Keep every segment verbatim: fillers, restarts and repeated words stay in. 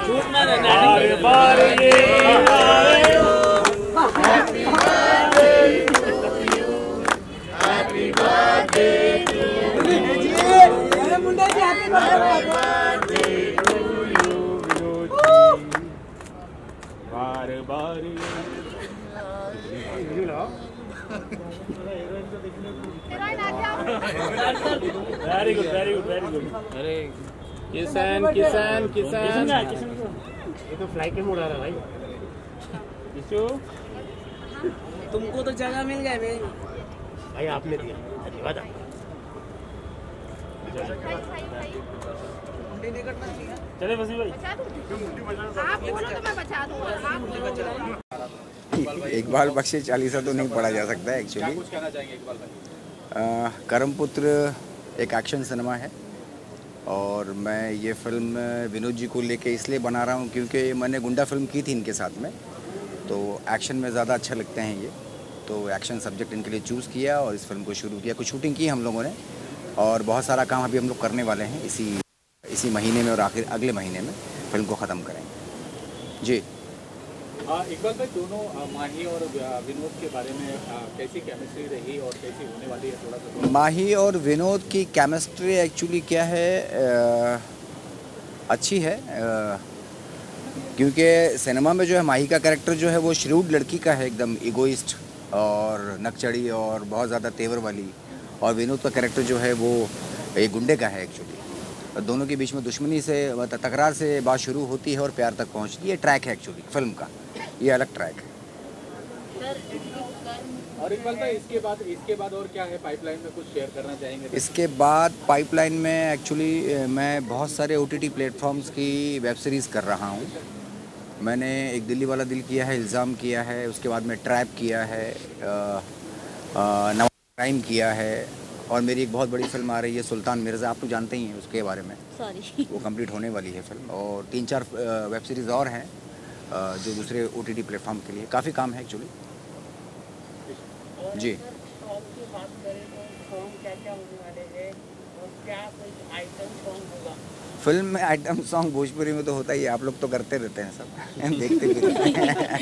Very good very good very good. अरे किसान किसान किसान ये तो फ्लाई के उड़ा रहा भाई। किशो तुमको तो जगह मिल गया भाई। भाई आपने दिया धन्यवाद। चले बसी भाई आप बोलो तो मैं बचा दूंगा। आप बोलो। इकबाल बख्शी चालीसा तो नहीं पढ़ा जा सकता है एक्चुअली। कुछ कहना चाहेंगे इकबाल भाई? करमपुत्र एक एक्शन सिनेमा है और मैं ये फिल्म विनोद जी को लेके इसलिए बना रहा हूँ क्योंकि मैंने गुंडा फिल्म की थी इनके साथ में, तो एक्शन में ज़्यादा अच्छा लगते हैं ये, तो एक्शन सब्जेक्ट इनके लिए चूज़ किया और इस फिल्म को शुरू किया। कुछ शूटिंग की हम लोगों ने और बहुत सारा काम अभी हम लोग करने वाले हैं इसी इसी महीने में और आखिर अगले महीने में फिल्म को ख़त्म करेंगे जी। इकबाल भाई दोनों माही और विनोद के बारे में कैसी केमिस्ट्री रही और कैसी होने वाली है थोड़ा सा? माही और विनोद की केमिस्ट्री एक्चुअली क्या है, आ, अच्छी है, आ, क्योंकि सिनेमा में जो है माही का कैरेक्टर जो है वो श्रूड लड़की का है, एकदम इगोइस्ट और नकचड़ी और बहुत ज़्यादा तेवर वाली, और विनोद का कैरेक्टर जो है वो एक गुंडे का है एक्चुअली। दोनों के बीच में दुश्मनी से तकरार से बात शुरू होती है और प्यार तक पहुंचती है। ट्रैक है एक्चुअली फिल्म का, ये अलग ट्रैक है। और इकबाल भाई इसके बाद इसके बाद और क्या है पाइपलाइन में, कुछ शेयर करना चाहेंगे? इसके बाद पाइपलाइन में एक्चुअली मैं बहुत सारे ओटीटी प्लेटफॉर्म्स की वेब सीरीज़ कर रहा हूँ। मैंने एक दिल्ली वाला दिल किया है, इल्ज़ाम किया है, उसके बाद में ट्रैप किया है, नवा क्राइम किया है, और मेरी एक बहुत बड़ी फिल्म आ रही है सुल्तान मिर्ज़ा, आप तो जानते ही हैं उसके बारे में। सॉरी वो कंप्लीट होने वाली है फिल्म, और तीन चार वेब सीरीज़ और हैं जो दूसरे ओटीटी प्लेटफॉर्म के लिए। काफ़ी काम है एक्चुअली जी। फिल्म में आइटम सॉन्ग भोजपुरी में तो होता ही है, आप लोग तो करते रहते हैं सब, हम देखते भी रहते हैं।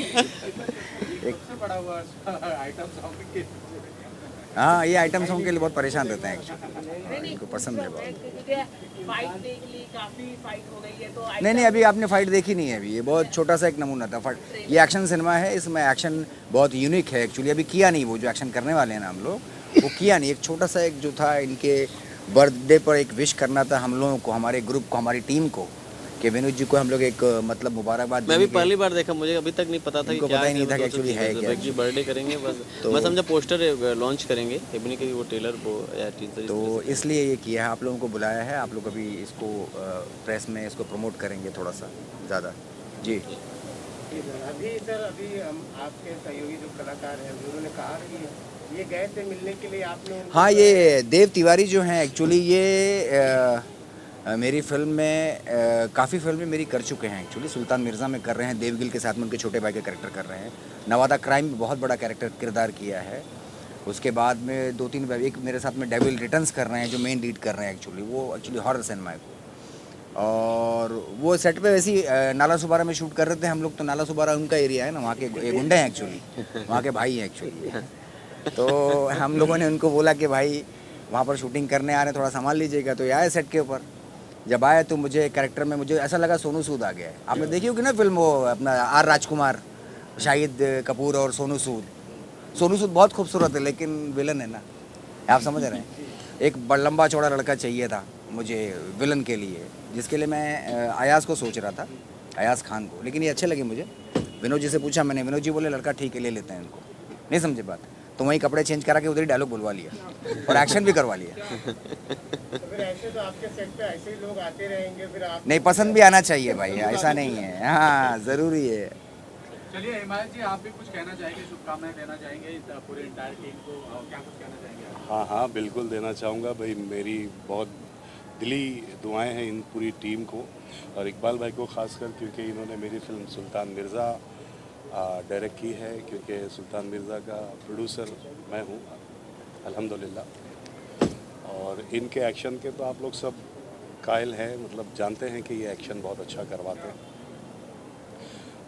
एक बड़ा हुआ आइटम सॉन्ग। हाँ, ये आइटम सॉन्ग के लिए बहुत परेशान रहते हैं एक्चुअली, इनको पसंद है बहुत। फाइट देख ली, काफी फाइट हो गई है तो नहीं नहीं अभी आपने फाइट देखी नहीं है, अभी ये बहुत छोटा सा एक नमूना था। फाइट ये एक्शन सिनेमा है, इसमें एक्शन बहुत यूनिक है एक्चुअली। अभी किया नहीं, वो जो एक्शन करने वाले हैं ना हम लोग, वो किया नहीं। एक छोटा सा एक जो था, इनके बर्थडे पर एक विश करना था हम लोगों को, हमारे ग्रुप को, हमारी टीम को, कि विनोद जी को हम लोग एक मतलब मुबारकबाद। मैं भी पहली बार देखा, मुझे अभी तक नहीं पता था कि क्या पता ही नहीं था कि एक्चुअली है क्या जी बर्थडे करेंगे बस। तो मैं समझा पोस्टर लॉन्च करेंगे, इवनिंग के वो ट्रेलर वो या टीजर, तो इसलिए ये किया है। आप लोगों को बुलाया है, आप लोग अभी इसको प्रेस में इसको प्रमोट करेंगे थोड़ा सा ज़्यादा जी। अभी सर अभी हम आपके सहयोगी जो कलाकार हैं उन्होंने कहा कि ये गए थे मिलने के लिए आपने। हाँ, ये देव तिवारी जो हैं एक्चुअली, ये आ, मेरी फिल्म में काफ़ी फिल्में मेरी कर चुके हैं एक्चुअली। सुल्तान मिर्ज़ा में कर रहे हैं, देवगिल के साथ में उनके छोटे भाई का कैरेक्टर कर रहे हैं। नवादा क्राइम में बहुत बड़ा कैरेक्टर किरदार किया है। उसके बाद में दो तीन, एक मेरे साथ में डेविल रिटर्न्स कर रहे हैं जो मेन लीड कर रहे हैं एक्चुअली, वो एक्चुअली हॉरर सिनेमा है। और वो सेट पे वैसे ही नाला सुबारा में शूट कर रहे थे हम लोग, तो नाला सुबारा उनका एरिया है ना, वहाँ के गुंडे हैं एक्चुअली, वहाँ के भाई हैं एक्चुअली। तो हम लोगों ने उनको बोला कि भाई वहाँ पर शूटिंग करने आ रहे हैं, थोड़ा संभाल लीजिएगा। तो ये आए सेट के ऊपर, जब आए तो मुझे कैरेक्टर में मुझे ऐसा लगा सोनू सूद आ गया है। आपने देखी होगी ना फिल्म, वो अपना आर राजकुमार, शाहिद कपूर और सोनू सूद। सोनू सूद बहुत खूबसूरत है लेकिन विलन है ना, आप समझ रहे हैं। एक लंबा चौड़ा लड़का चाहिए था मुझे विलन के लिए, जिसके लिए मैं अयाज को सोच रहा था, अयाज खान को, लेकिन ये अच्छे लगे मुझे। विनोद जी से पूछा मैंने, विनोद जी बोले लड़का ठीक है, ले लेते हैं इनको। नहीं समझे बात, तो वहीं कपड़े चेंज करा के उधर ही डायलॉग बुलवा लिया और एक्शन भी करवा लिया। फिर ऐसे तो आपके सेट पे ऐसे ही लोग आते रहेंगे, फिर आप नहीं, पसंद भी आना चाहिए भाई, ऐसा नहीं है। हाँ, ज़रूरी है। चलिए हिमायत जी, आप भी कुछ कहना चाहेंगे, शुभकामनाएं देना चाहेंगे पूरे इंटायर टीम को, और क्या कुछ कहना चाहेंगे? हाँ हाँ बिल्कुल देना चाहूँगा भाई, मेरी बहुत दिली दुआएं हैं इन पूरी टीम को और इकबाल भाई को खासकर, क्योंकि इन्होंने मेरी फिल्म सुल्तान मिर्ज़ा डायरेक्ट की है, क्योंकि सुल्तान मिर्ज़ा का प्रोड्यूसर मैं हूँ अल्हम्दुलिल्लाह। और इनके एक्शन के तो आप लोग सब कायल हैं, मतलब जानते हैं कि ये एक्शन बहुत अच्छा करवाते हैं।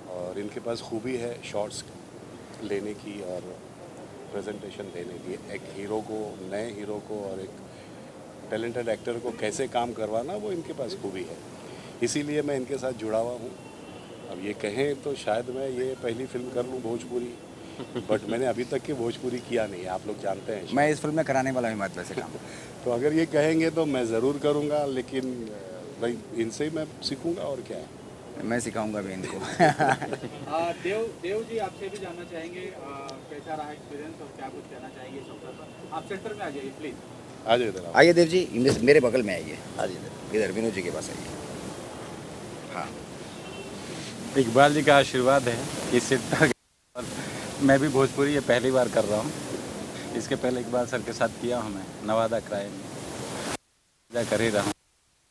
और इनके पास खूबी है शॉट्स लेने की और प्रेजेंटेशन देने की। एक हीरो को, नए हीरो को और एक टैलेंटेड एक्टर को कैसे काम करवाना, वो इनके पास खूबी है, इसीलिए मैं इनके साथ जुड़ा हुआ हूँ। अब ये कहें तो शायद मैं ये पहली फिल्म कर लूँ भोजपुरी, बट मैंने अभी तक की भोजपुरी किया नहीं है, आप लोग जानते हैं। मैं इस फिल्म में कराने वाला हूँ वैसे काम। तो अगर ये कहेंगे तो मैं ज़रूर करूँगा, लेकिन भाई इनसे ही मैं सीखूँगा और क्या है, मैं सिखाऊंगा भी इनको। आ, देव देव जी आपसे भी जानना चाहेंगे आ, कैसा रहा एक्सपीरियंस और क्या कुछ कहना चाहेंगे इस अवसर पर। आप सेंटर में आ जाइए प्लीज़। आ जाइए इधर, आइए देव जी, इधर मेरे बगल में आइए। आइए इधर विनोद जी के पास आइए। हाँ, इकबाल जी का आशीर्वाद है कि सिद्धा मैं भी भोजपुरी ये पहली बार कर रहा हूँ। इसके पहले इकबाल सर के साथ किया हूँ मैं नवादा क्राइम में, कर ही रहा हूँ।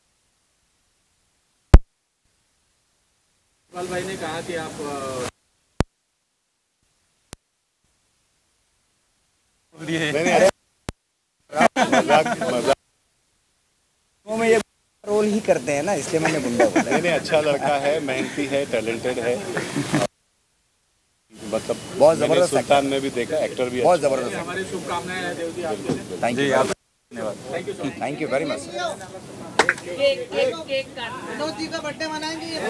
इकबाल भाई ने कहा कि आप वो में ये रोल ही करते हैं ना, इसलिए मैंने गुंडा बोला। नहीं नहीं, अच्छा लड़का है, मेहनती है, टैलेंटेड है, मतलब बहुत जबरदस्त सुल्तान में भी देखा, एक्टर भी बहुत जबरदस्त। हमारी शुभकामनाएं हैं देव जी आपके लिए। थैंक जी यू, आप धन्यवाद। Thank you very much. Vinod ji का बर्थडे मनाएंगे।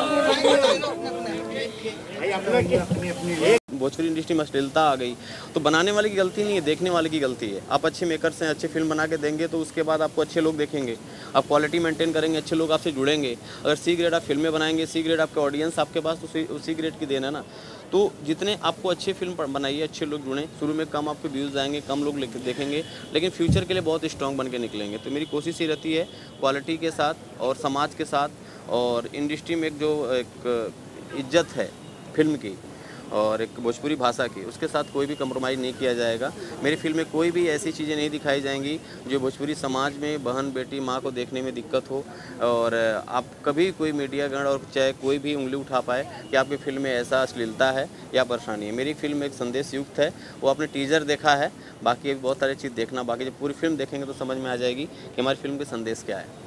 भोजपुरी इंडस्ट्री में अश्लीलता आ गई तो बनाने वाले की गलती नहीं है, देखने वाले की गलती है। आप अच्छे मेकर्स हैं, अच्छे फिल्म बना के देंगे तो उसके बाद आपको अच्छे लोग देखेंगे, आप क्वालिटी मेंटेन करेंगे, अच्छे लोग आपसे जुड़ेंगे। अगर सी ग्रेड आप फिल्में बनाएंगे, सी ग्रेड आपके ऑडियंस आपके पास, तो उसी ग्रेड की देना है ना। तो जितने आपको अच्छी फिल्म बनाइए, अच्छे लोग जुड़ें, शुरू में कम आपके व्यूज़ आएंगे, कम लोग देखेंगे, लेकिन फ्यूचर के लिए बहुत स्ट्रॉन्ग बन के निकलेंगे। तो मेरी कोशिश ये रहती है क्वालिटी के साथ और समाज के साथ और इंडस्ट्री में एक जो एक इज्जत है फिल्म की और एक भोजपुरी भाषा की, उसके साथ कोई भी कंप्रोमाइज़ नहीं किया जाएगा। मेरी फिल्म में कोई भी ऐसी चीज़ें नहीं दिखाई जाएंगी जो भोजपुरी समाज में बहन बेटी माँ को देखने में दिक्कत हो। और आप कभी कोई मीडियागण और चाहे कोई भी उंगली उठा पाए कि आपकी फिल्म में ऐसा अश्लीलता है या परेशानी है। मेरी फिल्म एक संदेश युक्त है, वो आपने टीजर देखा है, बाकी बहुत सारी चीज़ देखना बाकी, जब पूरी फिल्म देखेंगे तो समझ में आ जाएगी कि हमारी फिल्म का संदेश क्या है।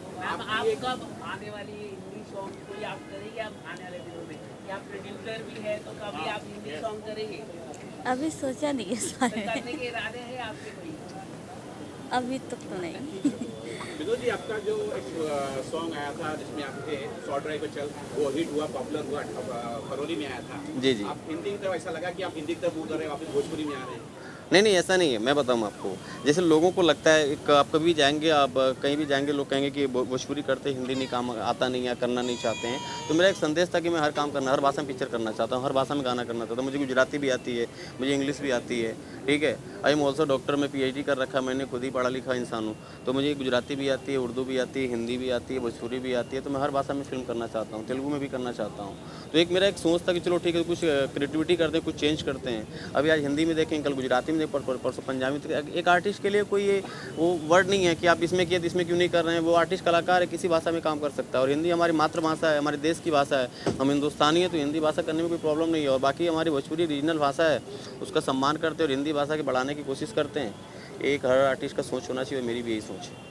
आने वाली हिंदी सॉन्ग कोई आप करेंगे आप आने वाले दिनों में, या प्रोड्यूसर भी है तो कभी आप हिंदी सॉन्ग करेंगे? अभी सोचा नहीं है इस बारे में। करने के इरादे हैं आपके कोई? अभी तक तो नहीं। विनोद जी, आपका जो एक सॉन्ग आया था जिसमें आप थे शॉर्ट ड्राइव पे चल, वो हिट हुआ, पॉपुलर हुआ, फरवरी में आया था। जी जी। आप हिंदी की तरफ ऐसा लगा कि आप हिंदी की तरफ मूव कर रहे हो, वापस भोजपुरी में आ रहे हैं? नहीं नहीं, ऐसा नहीं है। मैं बताऊँ आपको, जैसे लोगों को लगता है, एक आप कभी जाएंगे, आप कहीं भी जाएंगे, लोग कहेंगे कि भोजपुरी करते हिंदी नहीं, काम आता नहीं या करना नहीं चाहते हैं। तो मेरा एक संदेश था कि मैं हर काम करना, हर भाषा में पिक्चर करना चाहता हूँ, हर भाषा में गाना करना चाहता हूँ। मुझे गुजराती भी आती है, मुझे इंग्लिश भी आती है, ठीक है। आई एम ऑल्सो डॉक्टर, में पी एच डी कर रखा, मैंने खुद ही पढ़ा लिखा इंसान हूँ, तो मुझे गुजराती भी आती है, उर्दू भी आती है, हिंदी भी आती है, भोजपुरी भी आती है। तो मैं हर भाषा में फिल्म करना चाहता हूँ, तेलुगु में भी करना चाहता हूँ। तो एक मेरा एक सोच था कि चलो ठीक है, कुछ क्रिएटिविटी करते हैं, कुछ चेंज करते हैं। अभी आज हिंदी में देखें, कल गुजराती में देखें, परसों पंजाबी। एक आर्टिस्ट के लिए कोई ये वो वर्ड नहीं है कि आप इसमें किए इसमें क्यों नहीं कर रहे हैं। वो आर्टिस्ट कलाकार है, किसी भाषा में काम कर सकता है। और हिंदी हमारी मातृभाषा है, हमारे देश की भाषा है, हम हिंदुस्तानी है, तो हिंदी भाषा करने में कोई प्रॉब्लम नहीं है। और बाकी हमारी भोजपुरी रीजनल भाषा है, उसका सम्मान करते हैं और हिंदी भाषा के बढ़ाने की कोशिश करते हैं। एक हर आर्टिस्ट का सोच होना चाहिए, मेरी भी यही सोच है।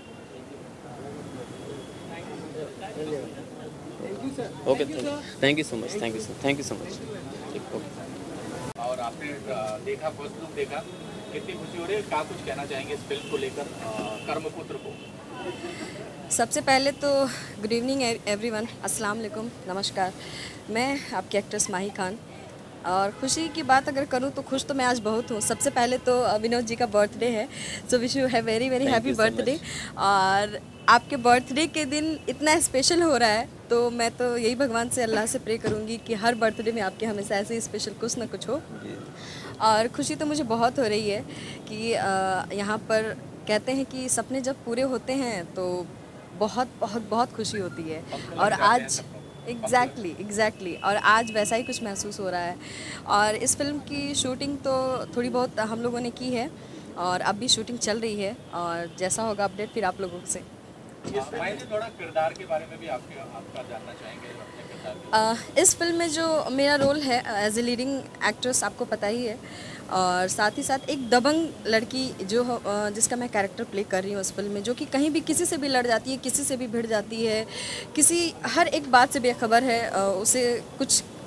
Okay, thank you so much, thank you so thank you so much. और आपने देखा, फर्स्ट लुक देखा, कितनी खुशी हो रही है, क्या कुछ कहना चाहेंगे इस फिल्म को लेकर, कर्मपुत्र को? सबसे पहले तो गुड इवनिंग एवरीवन, अस्सलाम वालेकुम, नमस्कार। मैं आपकी एक्ट्रेस माही खान, और खुशी की बात अगर करूं तो खुश तो मैं आज बहुत हूं। सबसे पहले तो विनोद जी का बर्थडे है, सो विश यू है वेरी वेरी हैप्पी बर्थडे। और आपके बर्थडे के दिन इतना स्पेशल हो रहा है, तो मैं तो यही भगवान से, अल्लाह से प्रे करूंगी कि हर बर्थडे में आपके हमेशा ऐसे ही स्पेशल कुछ ना कुछ हो। और खुशी तो मुझे बहुत हो रही है कि यहाँ पर कहते हैं कि सपने जब पूरे होते हैं तो बहुत बहुत बहुत खुशी होती है। और आज एग्जैक्टली एग्जैक्टली और आज वैसा ही कुछ महसूस हो रहा है। और इस फिल्म की शूटिंग तो थोड़ी बहुत हम लोगों ने की है और अब भी शूटिंग चल रही है, और जैसा होगा अपडेट फिर आप लोगों से। थोड़ा किरदार के बारे में भी आपके आपका जानना चाहेंगे। Uh, इस फिल्म में जो मेरा रोल है एज ए लीडिंग एक्ट्रेस, आपको पता ही है, और साथ ही साथ एक दबंग लड़की जो uh, जिसका मैं कैरेक्टर प्ले कर रही हूँ इस फिल्म में, जो कि कहीं भी किसी से भी लड़ जाती है, किसी से भी भिड़ जाती है, किसी हर एक बात से बेखबर है, uh, उसे कुछ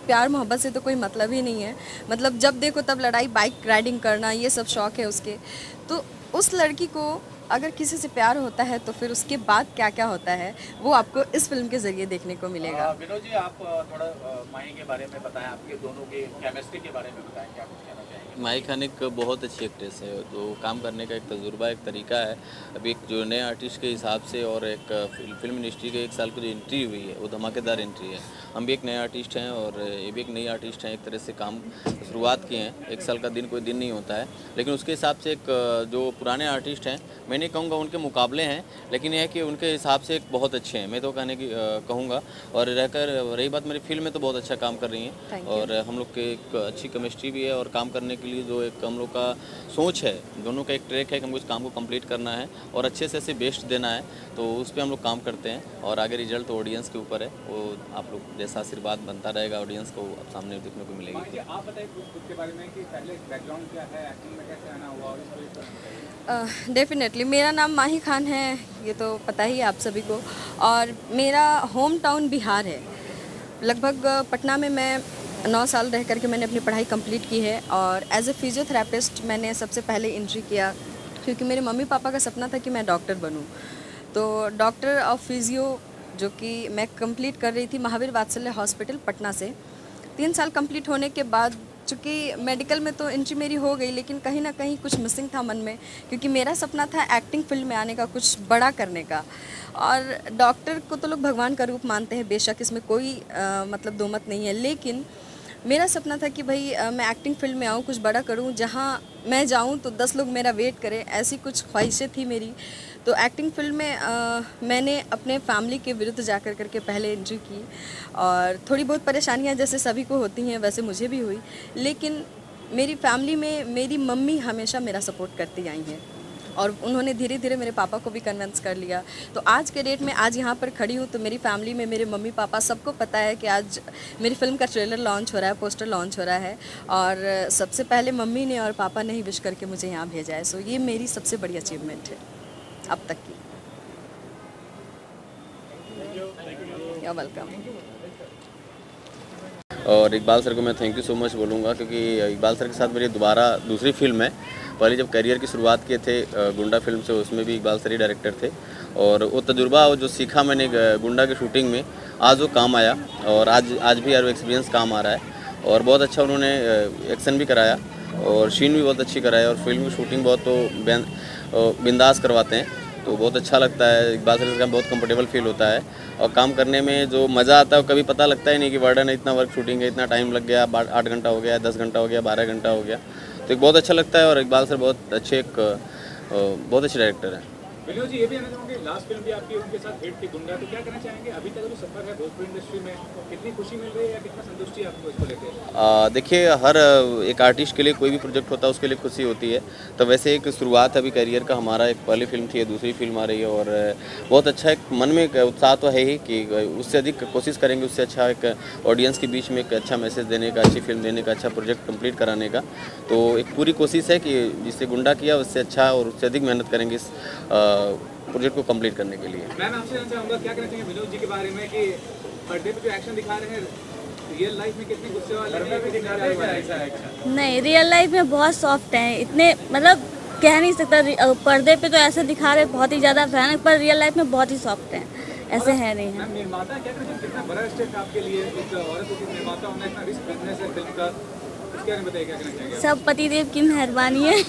प्यार मोहब्बत से तो कोई मतलब ही नहीं है। मतलब जब देखो तब लड़ाई, बाइक राइडिंग करना, ये सब शौक़ है उसके। तो उस लड़की को अगर किसी से प्यार होता है तो फिर उसके बाद क्या क्या होता है वो आपको इस फिल्म के ज़रिए देखने को मिलेगा। विनोद जी, आप थोड़ा माही के बारे में बताएं, आपके दोनों के केमिस्ट्री के बारे में बताएं, क्या कुछ कहना चाहेंगे? माही खान एक बहुत अच्छी एक्ट्रेस है, तो काम करने का एक तजुर्बा, एक तरीका है। अभी एक जो नए आर्टिस्ट के हिसाब से और एक फिल्म इंडस्ट्री के एक साल की जो एंट्री हुई है वो धमाकेदार एंट्री है। हम भी एक नए आर्टिस्ट हैं और ये भी एक नई आर्टिस्ट हैं, एक तरह से काम शुरुआत किए हैं। एक साल का दिन कोई दिन नहीं होता है, लेकिन उसके हिसाब से एक जो पुराने आर्टिस्ट हैं, मैं नहीं कहूँगा उनके मुकाबले हैं, लेकिन यह है कि उनके हिसाब से एक बहुत अच्छे हैं, मैं तो कहने की कहूँगा। और रहकर रही बात मेरी फिल्म में, तो बहुत अच्छा काम कर रही हैं और हम लोग के एक अच्छी केमिस्ट्री भी है। और काम करने के लिए जो एक हम लोग का सोच है, दोनों का एक ट्रैक है कि हमको इस काम को कंप्लीट करना है और अच्छे से ऐसे बेस्ट देना है, तो उस पर हम लोग काम करते हैं। और आगे रिजल्ट तो ऑडियंस के ऊपर है, वो आप लोग जैसा आशीर्वाद बनता रहेगा ऑडियंस को अब सामने देखने को मिलेगी। आप बताइए खुद के बारे में कि पहले बैकग्राउंड क्या है, एक्टिंग में कैसे आना हुआ? डेफिनेटली uh, मेरा नाम माही खान है, ये तो पता ही है आप सभी को। और मेरा होम टाउन बिहार है। लगभग पटना में मैं नौ साल रह करके मैंने अपनी पढ़ाई कंप्लीट की है। और एज ए फिजियोथेरेपिस्ट मैंने सबसे पहले एंट्री किया, क्योंकि मेरे मम्मी पापा का सपना था कि मैं डॉक्टर बनूं। तो डॉक्टर ऑफ फिजियो जो कि मैं कंप्लीट कर रही थी महावीर वात्सल्य हॉस्पिटल पटना से। तीन साल कंप्लीट होने के बाद चूँकि मेडिकल में तो एंट्री मेरी हो गई, लेकिन कहीं ना कहीं कुछ मिसिंग था मन में, क्योंकि मेरा सपना था एक्टिंग फील्ड में आने का, कुछ बड़ा करने का। और डॉक्टर को तो लोग भगवान का रूप मानते हैं, बेशक इसमें कोई आ, मतलब दो मत नहीं है, लेकिन मेरा सपना था कि भाई आ, मैं एक्टिंग फील्ड में आऊँ, कुछ बड़ा करूँ, जहाँ मैं जाऊँ तो दस लोग मेरा वेट करें, ऐसी कुछ ख्वाहिशें थी मेरी। तो एक्टिंग फील्ड में आ, मैंने अपने फैमिली के विरुद्ध जाकर करके पहले एंट्री की। और थोड़ी बहुत परेशानियां जैसे सभी को होती हैं वैसे मुझे भी हुई, लेकिन मेरी फैमिली में मेरी मम्मी हमेशा मेरा सपोर्ट करती आई हैं और उन्होंने धीरे धीरे मेरे पापा को भी कन्विंस कर लिया। तो आज के डेट में आज यहाँ पर खड़ी हूँ तो मेरी फैमिली में मेरे मम्मी पापा सबको पता है कि आज मेरी फिल्म का ट्रेलर लॉन्च हो रहा है, पोस्टर लॉन्च हो रहा है, और सबसे पहले मम्मी ने और पापा ने ही विश करके मुझे यहाँ भेजा है। सो ये मेरी सबसे बड़ी अचीवमेंट है अब तक की। You are welcome. और इकबाल सर को मैं थैंक यू सो मच बोलूँगा, क्योंकि इकबाल सर के साथ मेरी दोबारा दूसरी फिल्म है। पहले जब करियर की शुरुआत किए थे गुंडा फिल्म से, उसमें भी इकबाल सर ही डायरेक्टर थे, और वो तजुर्बा जो सीखा मैंने गुंडा की शूटिंग में, आज वो काम आया और आज आज भी यार वो एक्सपीरियंस काम आ रहा है। और बहुत अच्छा उन्होंने एक्शन भी कराया और सीन भी बहुत अच्छी कराया, और फिल्म की शूटिंग बहुत तो बिंदास करवाते हैं, तो बहुत अच्छा लगता है। इकबाल सर का बहुत कंफर्टेबल फील होता है और काम करने में जो मज़ा आता है वो कभी पता लगता ही नहीं कि वर्डन है, इतना वर्क शूटिंग है, इतना टाइम लग गया, आठ घंटा हो गया, दस घंटा हो गया, बारह घंटा हो गया, तो एक बहुत अच्छा लगता है। और इकबाल सर बहुत अच्छे एक बहुत अच्छे डायरेक्टर हैं। विनोद जी, ये भी आना चाहूँगी, लास्ट फिल्म भी आपकी उनके साथ हिट थी गुंडा, तो क्या कहना चाहेंगे अभी तक जो सफर है भोजपुरी इंडस्ट्री में, कितनी खुशी मिल रही है या कितना संतुष्टि है आपको इसको लेकर? देखिए, हर एक आर्टिस्ट के लिए कोई भी प्रोजेक्ट होता है उसके लिए खुशी होती है। तो वैसे एक शुरुआत अभी करियर का हमारा, एक पहली फिल्म थी, दूसरी फिल्म आ रही है, और बहुत अच्छा एक मन में एक उत्साह तो है ही कि उससे अधिक कोशिश करेंगे, उससे अच्छा एक ऑडियंस के बीच में एक अच्छा मैसेज देने का, अच्छी फिल्म देने का, अच्छा प्रोजेक्ट कंप्लीट कराने का। तो एक पूरी कोशिश है कि जिससे गुंडा किया उससे अच्छा और उससे अधिक मेहनत करेंगे इस प्रोजेक्ट को कंप्लीट करने के लिए। मैं आपसे जानना चाहूँगा, क्या कहना चाहिए विनोद जी के बारे में कि बर्थडे पे जो एक्शन दिखा रहे हैं, रियल लाइफ में कितने गुस्से वाले हैं, भी दिखा रहे हैं ऐसा एक्शन? नहीं, रियल लाइफ में बहुत सॉफ्ट हैं, इतने मतलब कह नहीं सकता। पर्दे पे तो ऐसे दिखा रहे बहुत ही ज़्यादा भयानक, पर रियल लाइफ में बहुत ही सॉफ्ट हैं, ऐसे है नहीं है। निर्माता क्या कहना चाहिए, कितना बड़ा स्टेप आपके लिए, एक औरत को निर्माता होना, इतना रिस्क बिजनेस है फिल्म का, उसके बारे में बताइए क्या कहना चाहेंगे? सब पतिदेव की मेहरबानी है।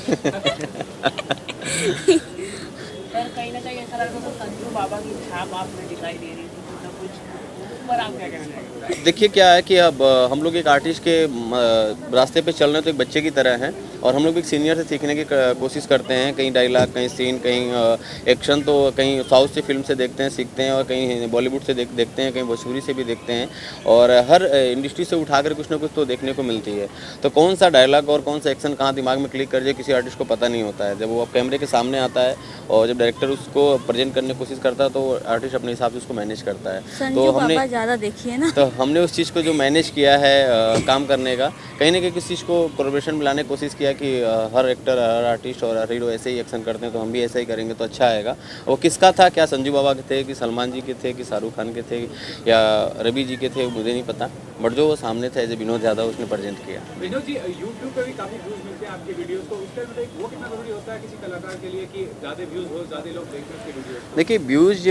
सर, कहीं ना कहीं ऐसा लगता है संजू बाबा की छाप आप में दिखाई दे रही थी, तो कुछ पर आप क्या कहना चाहेंगे? देखिए, क्या है कि अब हम लोग एक आर्टिस्ट के रास्ते पे चल रहे हैं, तो एक बच्चे की तरह हैं, और हम लोग भी सीनियर से सीखने की कोशिश करते हैं। कहीं डायलॉग, कहीं सीन, कहीं एक्शन, तो कहीं साउथ से फिल्म से देखते हैं, सीखते हैं, और कहीं बॉलीवुड से देख देखते हैं, कहीं भोजपुरी से भी देखते हैं, और हर इंडस्ट्री से उठाकर कुछ ना कुछ तो देखने को मिलती है। तो कौन सा डायलॉग और कौन सा एक्शन कहाँ दिमाग में क्लिक कर जाए किसी आर्टिस्ट को पता नहीं होता है। जब वो कैमरे के सामने आता है और जब डायरेक्टर उसको प्रेजेंट करने की कोशिश करता है, तो आर्टिस्ट अपने हिसाब से उसको मैनेज करता है। तो हमने ज़्यादा देखिए ना, तो हमने उस चीज़ को जो मैनेज किया है आ, काम करने का, कहीं ना कहीं किसी चीज़ को कोलैबोरेशन में लाने की कोशिश किया कि हर एक्टर, हर आर्टिस्ट और हर हीरो ऐसे ही एक्शन करते हैं तो हम भी ऐसा ही करेंगे तो अच्छा आएगा। वो किसका था, क्या संजू बाबा के थे कि सलमान जी के थे कि शाहरुख खान के थे या रवि जी के थे, मुझे नहीं पता, बट जो वो सामने थे एज ए विनोद यादव उसने प्रेजेंट किया। विनोद जी, यूट्यूब पे भी काफ़ी व्यूज़ मिलते हैं आपके वीडियोस को, उसके अंदर वो कितना ज़रूरी होता है किसी कलाकार के लिए कि ज़्यादा व्यूज़ हो, ज़्यादा लोग देखें उसके वीडियोस? देखिए, व्यूज़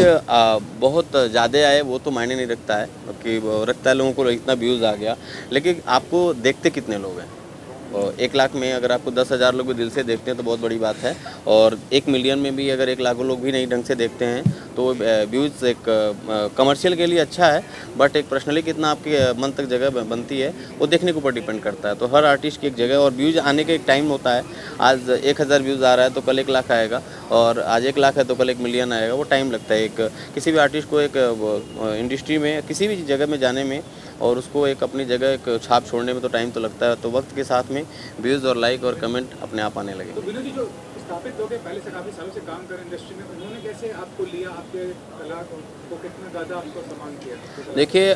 बहुत ज़्यादा आए वो तो मायने नहीं रखता है कि रखता है लोगों को इतना व्यूज़ आ गया, लेकिन आपको देखते कितने लोग हैं। एक लाख में अगर आपको दस हज़ार लोग भी दिल से देखते हैं तो बहुत बड़ी बात है, और एक मिलियन में भी अगर एक लाखों लोग भी नहीं ढंग से देखते हैं तो व्यूज़ एक कमर्शियल के लिए अच्छा है, बट एक पर्सनली कितना आपके मन तक जगह बनती है वो देखने के ऊपर डिपेंड करता है। तो हर आर्टिस्ट की एक जगह और व्यूज़ आने का एक टाइम होता है। आज एक हज़ार व्यूज़ आ रहा है तो कल एक लाख आएगा, और आज एक लाख है तो कल एक मिलियन आएगा, वो टाइम लगता है। एक किसी भी आर्टिस्ट को एक इंडस्ट्री में किसी भी जगह में जाने में और उसको एक अपनी जगह एक छाप छोड़ने में तो टाइम तो लगता है, तो वक्त के साथ में व्यूज़ और लाइक और कमेंट अपने आप आने लगे। तो विनोद जी, जो स्थापित लोग हैं पहले से काफ़ी सालों से काम कर रहे इंडस्ट्री में, उन्होंने कैसे आपको लिया, आपके कला को कितना ज़्यादा आपको सम्मान किया? देखिए,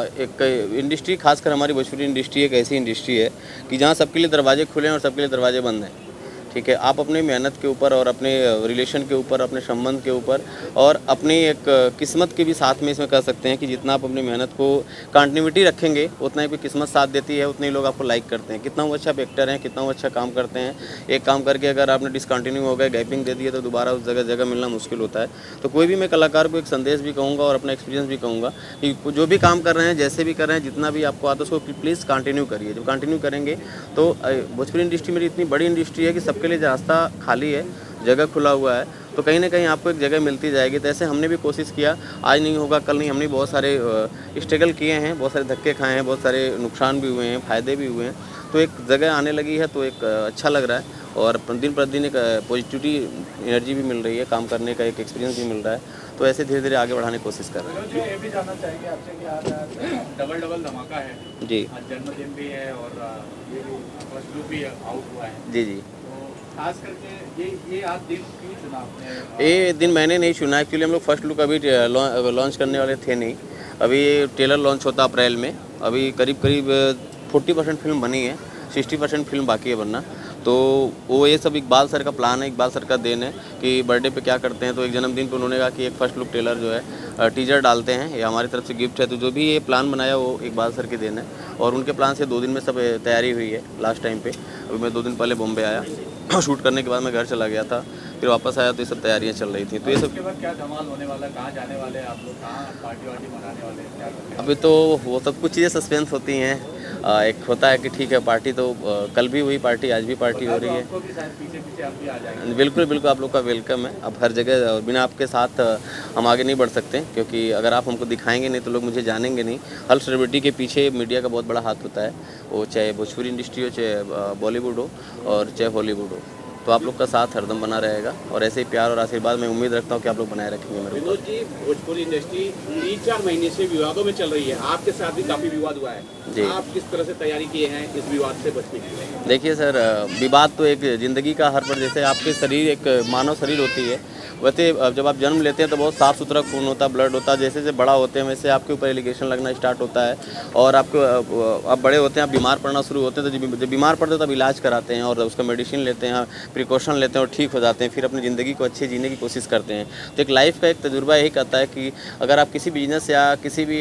एक इंडस्ट्री, खासकर हमारी भोजपुरी इंडस्ट्री एक ऐसी इंडस्ट्री है कि जहाँ सबके लिए दरवाजे खुले हैं और सबके लिए दरवाजे बंद हैं। ठीक है, आप अपने मेहनत के ऊपर और अपने रिलेशन के ऊपर, अपने संबंध के ऊपर और अपनी एक किस्मत के भी साथ में इसमें कर सकते हैं कि जितना आप अपनी मेहनत को कंटिन्यूटी रखेंगे उतना ही किस्मत साथ देती है, उतने ही लोग आपको लाइक करते हैं। कितना वो अच्छा एक्टर हैं, कितना वो अच्छा काम करते हैं, एक काम करके अगर आपने डिसकंटिन्यू हो गए, गैपिंग दे दिए तो दोबारा उस जगह जगह मिलना मुश्किल होता है। तो कोई भी मैं कलाकार को एक संदेश भी कहूँगा और अपना एक्सपीरियंस भी कहूँगा कि जो भी काम कर रहे हैं, जैसे भी कर रहे हैं, जितना भी आपको आता है उसको प्लीज़ कंटिन्यू करिए। जब कंटिन्यू करेंगे तो भोजपुरी इंडस्ट्री मेरी इतनी बड़ी इंडस्ट्री है कि सबके लिए रास्ता खाली है, जगह खुला हुआ है, तो कहीं ना कहीं आपको एक जगह मिलती जाएगी। तो ऐसे हमने भी कोशिश किया, आज नहीं होगा कल नहीं, हमने बहुत सारे स्ट्रगल किए हैं, बहुत सारे धक्के खाए हैं, बहुत सारे नुकसान भी हुए हैं, फ़ायदे भी हुए हैं, तो एक जगह आने लगी है तो एक अच्छा लग रहा है और दिन प्रतिदिन एक पॉजिटिविटी एनर्जी भी मिल रही है, काम करने का एक एक्सपीरियंस भी मिल रहा है। तो ऐसे धीरे धीरे आगे बढ़ाने की कोशिश कर रहे हैं। ये भी जानना चाहेंगे आपसे कि आज डबल डबल धमाका है जी, आज जन्मदिन भी है और ये फर्स्ट लुक भी आउट हुआ है जी जी। खास करके ये ये आज दिन क्यों चुना आपने? ये दिन मैंने नहीं चुना, एक्चुअली हम लोग फर्स्ट लुक अभी लॉन्च करने वाले थे नहीं, अभी ट्रेलर लॉन्च होता अप्रैल में, अभी करीब करीब फोर्टी परसेंट फिल्म बनी है, सिक्सटी परसेंट फिल्म बाकी है बनना। तो वो ये सब इकबाल सर का प्लान है, इकबाल सर का देन है कि बर्थडे पे क्या करते हैं, तो एक जन्मदिन पे उन्होंने कहा कि एक फर्स्ट लुक ट्रेलर जो है टीजर डालते हैं, ये हमारी तरफ से गिफ्ट है। तो जो भी ये प्लान बनाया वो इकबाल सर के देन है और उनके प्लान से दो दिन में सब तैयारी हुई है लास्ट टाइम पे। अभी मैं दो दिन पहले बॉम्बे आया, शूट करने के बाद मैं घर चला गया था, फिर वापस आया तो ये सब तैयारियाँ चल रही थी। तो ये सब के बाद क्या धमाल होने वाला, कहाँ जाने वाले आप लोग, कहाँ पार्टी वार्टी मनाने वाले हैं, क्या करते हैं? अभी तो वो सब कुछ चीज़ें सस्पेंस होती हैं। एक होता है कि ठीक है पार्टी तो कल भी हुई पार्टी, आज भी पार्टी हो रही है। आपको भी शायद पीछे पीछे आप भी आ जाएंगे। बिल्कुल बिल्कुल, आप लोग का वेलकम है। अब हर जगह बिना आपके साथ हम आगे नहीं बढ़ सकते, क्योंकि अगर आप हमको दिखाएंगे नहीं तो लोग मुझे जानेंगे नहीं। हर सेलिब्रिटी के पीछे मीडिया का बहुत बड़ा हाथ होता है, वो चाहे भोजपुरी इंडस्ट्री हो, चाहे बॉलीवुड हो और चाहे हॉलीवुड हो। तो आप लोग का साथ हरदम बना रहेगा और ऐसे ही प्यार और आशीर्वाद मैं उम्मीद रखता हूँ कि आप लोग बनाए रखेंगे मेरे। विनोद जी, भोजपुरी इंडस्ट्री तीन चार महीने से विवादों में चल रही है, आपके साथ भी काफ़ी विवाद हुआ है जी, आप किस तरह से तैयारी किए हैं इस विवाद से बचने के लिए? देखिए सर, विवाद तो एक ज़िंदगी का हर पर, जैसे आपके शरीर एक मानव शरीर होती है, वैसे जब आप जन्म लेते हैं तो बहुत साफ़ सुथरा खून होता है, ब्लड होता है। जैसे जैसे बड़ा होते हैं वैसे आपके ऊपर एलिगेशन लगना स्टार्ट होता है और आपको आप बड़े होते हैं, आप बीमार पड़ना शुरू होते हैं। तो जब बीमार पड़ते हैं तब इलाज कराते हैं और उसका मेडिसिन लेते हैं, प्रिकॉशन लेते हैं और ठीक हो जाते हैं, फिर अपनी ज़िंदगी को अच्छी जीने की कोशिश करते हैं। तो एक लाइफ का एक तजुर्बा यही कहता है कि अगर आप किसी बिजनेस या किसी भी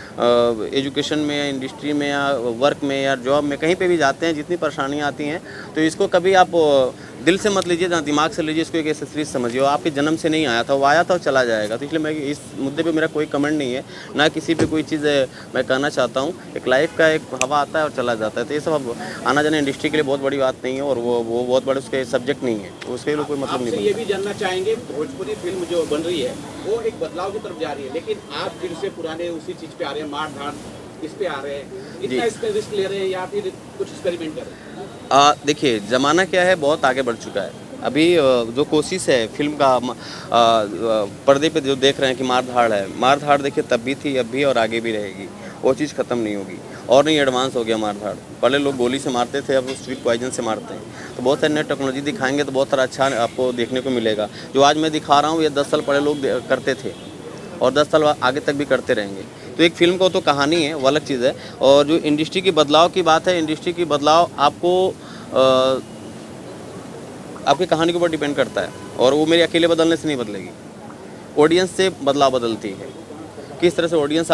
एजुकेशन में या इंडस्ट्री में या वर्क में या जॉब में कहीं पे भी जाते हैं, जितनी परेशानियाँ आती हैं तो इसको कभी आप दिल से मत लीजिए, ना दिमाग से लीजिए, इसको एक एक्सेसरीज समझिए। आपके जन्म से नहीं आया था, वो आया था और चला जाएगा। तो इसलिए मैं इस मुद्दे पे मेरा कोई कमेंट नहीं है, ना किसी पे कोई चीज़ मैं कहना चाहता हूँ। एक लाइफ का एक हवा आता है और चला जाता है, तो ये सब अब आना जाना इंडस्ट्री के लिए बहुत बड़ी बात नहीं है और वो वो बहुत बड़े उसके सब्जेक्ट नहीं है, उसके लिए कोई मतलब नहीं है। ये भी जानना चाहेंगे, भोजपुरी फिल्म जो बन रही है वो एक बदलाव की तरफ जा रही है, लेकिन आप फिर से पुराने उसी चीज़ पे आ रहे हैं, मार धाड़ इस पे आ रहे हैं, इतना इस पे रिस्क ले रहे हैं या फिर कुछ एक्सपेरिमेंट कर रहे हैं? देखिए, ज़माना क्या है, बहुत आगे बढ़ चुका है। अभी जो कोशिश है फिल्म का पर्दे पे जो देख रहे हैं कि मार धाड़ है, मार धाड़ देखिए तब भी थी, अब भी और आगे भी रहेगी, वो चीज़ ख़त्म नहीं होगी और नहीं एडवांस हो गया मार धाड़। पहले लोग गोली से मारते थे, अब स्वीट पॉइजन से मारते हैं। तो बहुत सारी नई टेक्नोलॉजी दिखाएंगे तो बहुत सारा अच्छा आपको देखने को मिलेगा। जो आज मैं दिखा रहा हूँ ये दस साल पहले लोग करते थे और दस साल आगे तक भी करते रहेंगे। तो एक फिल्म को तो कहानी है, वो अलग चीज़ है। और जो इंडस्ट्री की बदलाव की बात है, इंडस्ट्री की बदलाव आपको आ, आपकी कहानी के ऊपर डिपेंड करता है, और वो मेरे अकेले बदलने से नहीं बदलेगी, ऑडियंस से बदलाव बदलती है। किस तरह से ऑडियंस